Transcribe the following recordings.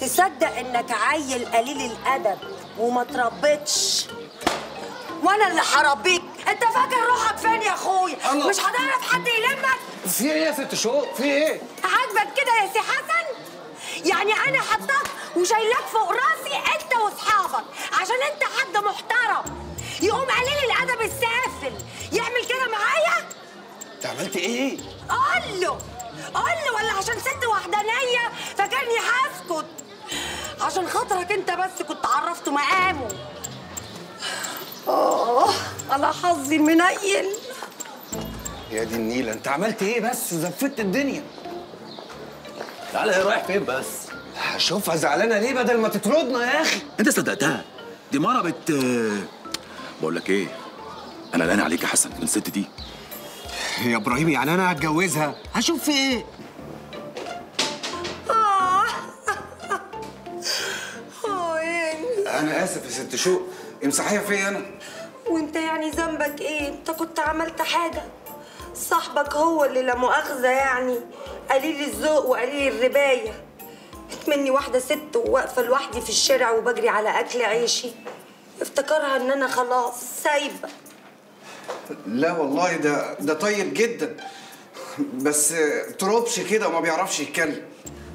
تصدق انك عيل قليل الادب وما تربيتش، وانا اللي هربيك؟ انت فاكر روحك فين يا اخويا؟ مش هتعرف حد يلمك؟ في ايه يا ست شوق؟ في ايه؟ عاجبك كده يا سي حسن؟ يعني انا حطاك وشايلاك فوق راسي انت واصحابك عشان انت حد محترم، يقوم قليل الادب السافل يعمل كده معايا؟ انت عملت ايه؟ قول له ولا عشان ست وحدانيه فاكرني هسكت؟ عشان خاطرك انت بس كنت عرفته مقامه. على حظي المنيل. يا دي النيلة، انت عملت ايه بس وزفت الدنيا؟ تعالى، هي رايح فين بس؟ هشوفها زعلانة ليه بدل ما تطردنا يا اخي؟ انت صدقتها؟ دي مرة بقول لك ايه؟ انا لاني عليك يا حسن من الست دي. يا ابراهيم يعني انا هتجوزها؟ هشوف في ايه؟ انا اسف يا ست شوق، امسحيها فيا انا. وانت يعني ذنبك ايه؟ انت كنت عملت حاجه؟ صاحبك هو اللي لا مؤاخذه يعني قليل الذوق وقليل الربايه. مني واحده ست وواقفه لوحدي في الشارع وبجري على اكل عيشي، افتكرها ان انا خلاص سايبه. لا والله ده طيب جدا، بس تروبش كده وما بيعرفش يتكلم.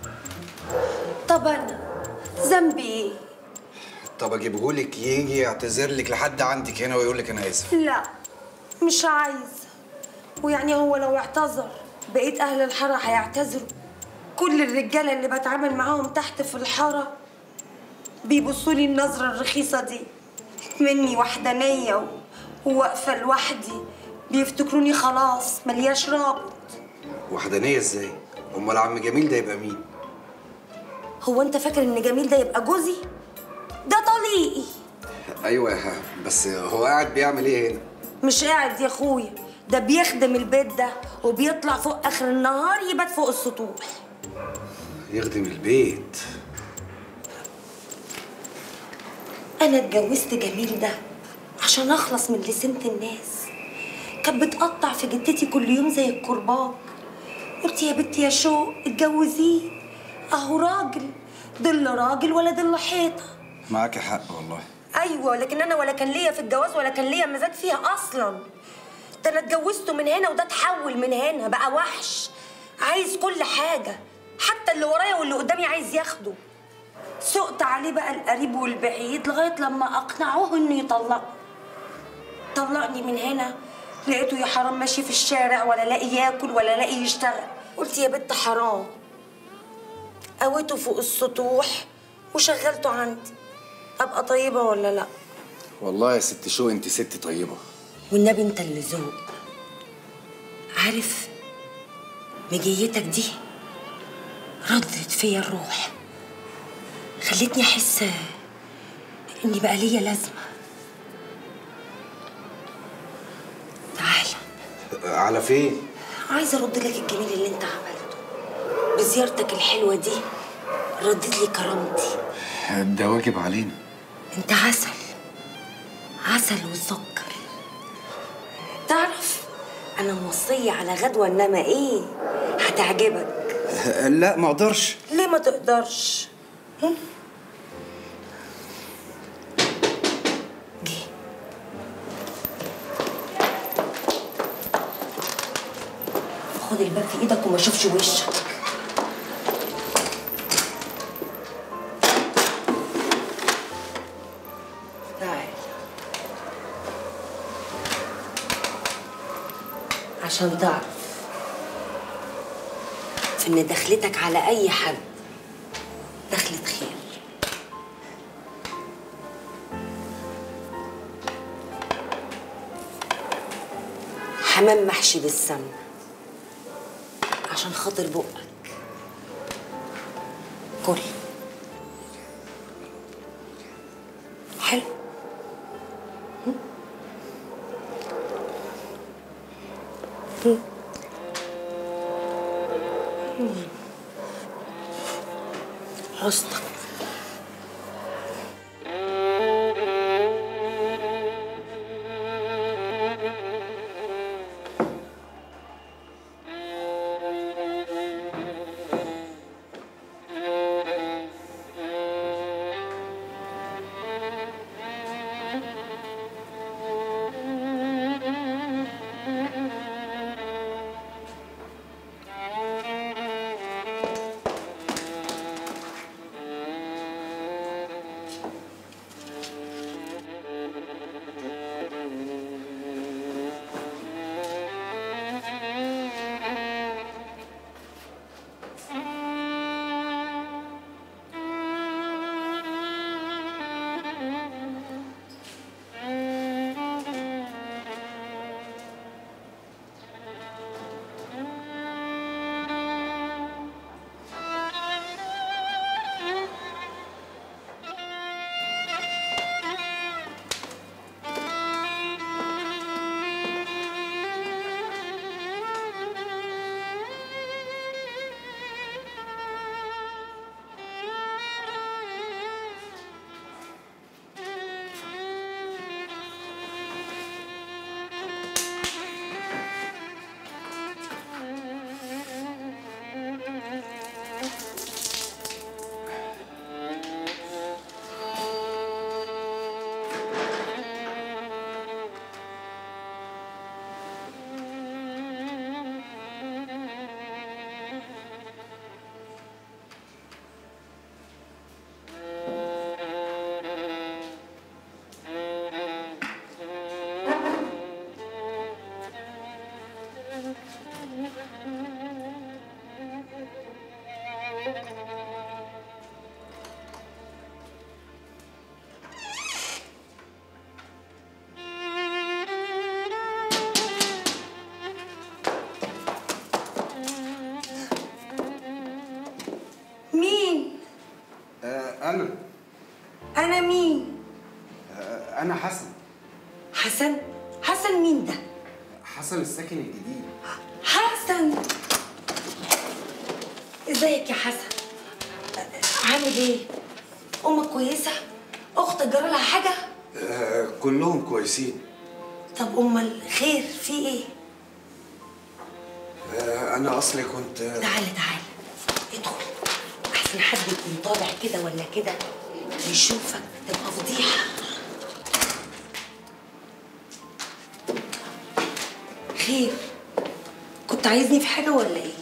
طب انا ذنبي ايه؟ طب اجيبهولك يجي يعتذر لك لحد عندك هنا ويقول لك انا اسف؟ لا مش عايزه. ويعني هو لو اعتذر بقيت اهل الحاره هيعتذروا؟ كل الرجاله اللي بتعامل معاهم تحت في الحاره بيبصوا لي النظره الرخيصه دي، مني وحدانيه وواقفه لوحدي، بيفتكروني خلاص ملياش رابط. وحدانيه ازاي؟ امال عم جميل ده يبقى مين؟ هو انت فاكر ان جميل ده يبقى جوزي؟ ده طليقي. ايوه بس هو قاعد بيعمل ايه هنا؟ مش قاعد يا اخويا، ده بيخدم البيت ده وبيطلع فوق اخر النهار يبات فوق السطوح. يخدم البيت؟ انا اتجوزت جميل ده عشان اخلص من لسنة الناس. كانت بتقطع في جدتي كل يوم زي الكرباج. قلت يا بنتي يا شوق اتجوزيه، اهو راجل، ضل راجل ولا ضل حيطه. معاكي حق والله. ايوه، لكن انا ولا كان ليا في الجواز ولا كان ليا مزاج فيها اصلا. ده انا اتجوزته من هنا وده اتحول من هنا بقى وحش، عايز كل حاجه، حتى اللي ورايا واللي قدامي عايز ياخده. سقت عليه بقى القريب والبعيد لغايه لما اقنعوه انه طلقني من هنا. لقيته يا حرام ماشي في الشارع ولا لاقي ياكل ولا لاقي يشتغل. قلت يا بنت حرام، قويته فوق السطوح وشغلته عندي. ابقى طيبه ولا لا؟ والله يا ست شو انت ست طيبه. والنبي انت اللي ذوق. عارف مجيتك دي ردت فيا الروح، خلتني احس اني بقى ليا لازمه. تعالى. على فين؟ عايزه ارد لك الجميل اللي انت عملته بزيارتك الحلوه دي. ردت لي كرامتي. ده واجب علينا. انت عسل وسكر. تعرف انا موصيه على غدوه انما ايه هتعجبك. لا ما اقدرش. ليه ما تقدرش؟ جه. خد الباب في ايدك وما اشوفش وشك. تعال عشان تعرف ان دخلتك على اي حد دخلة خير. حمام محشي بالسمنة عشان خاطر بقك. كل حلو. حسنك. مين؟ أنا مين؟ أنا حسن. حسن؟ حسن مين ده؟ حسن الساكن الجديد. حسن، ازيك يا حسن؟ عامل ايه؟ أمك كويسة؟ أختك جرالها حاجة؟ كلهم كويسين. طب أمال خير في ايه؟ أنا أصلي كنت تعالى ادخل، أحسن حد يكون طالع كده ولا كده يشوفك تبقى فضيحة. خير، كنت عايزني في حاجة ولا ايه؟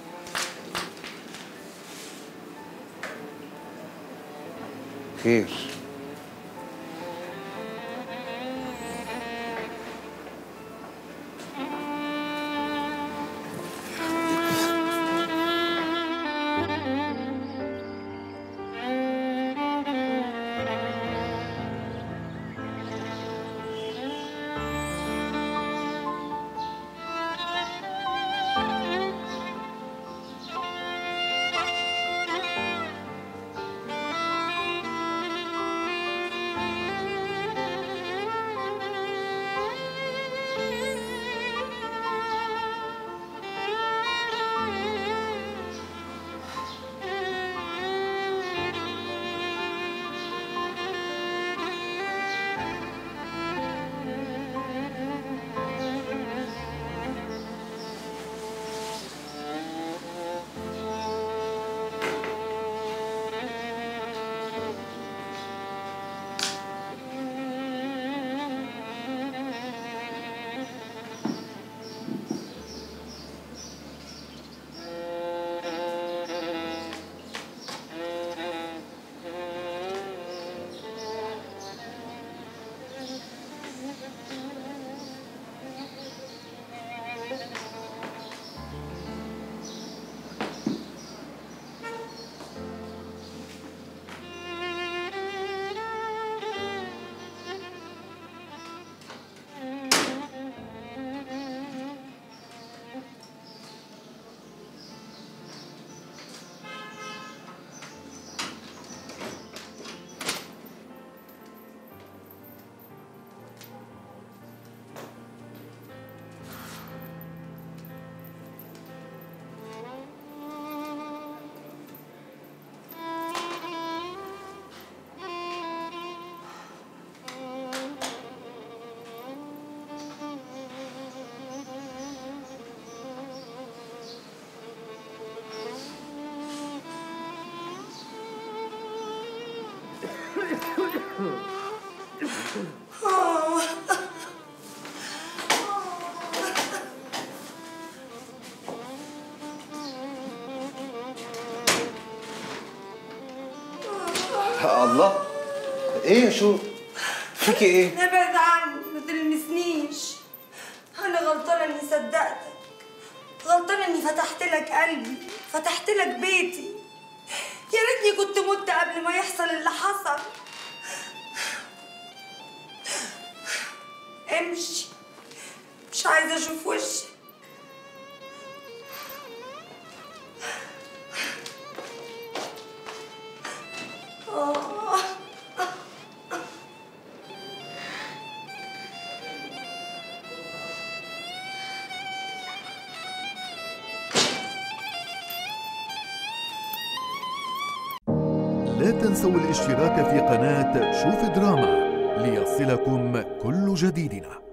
خير. الله، ايه يا شو؟ فيكي ايه؟ ابعد عني، ما تلمسنيش. انا غلطانه اني صدقتك، غلطانه اني فتحت لك قلبي، فتحت لك بيتي. يا ريتني كنت مت قبل ما يحصل اللي حصل. امشي، مش عايزه اشوف وشك. لا تنسوا الاشتراك في قناة شوف دراما ليصلكم كل جديدنا.